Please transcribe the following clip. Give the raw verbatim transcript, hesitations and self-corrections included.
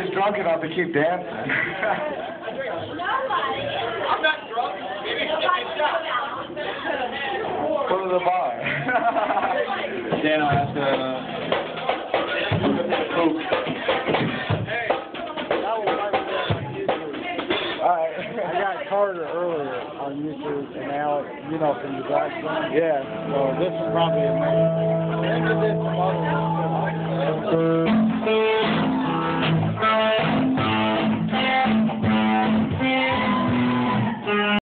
just drunk enough to keep dancing. I'm not drunk. Maybe give me a shot. Go to the bar. Dan, I'll have to... Poop. Alright. I got Carter earlier on YouTube, and now, you know, from the Black Sun. Yeah. So this is probably amazing.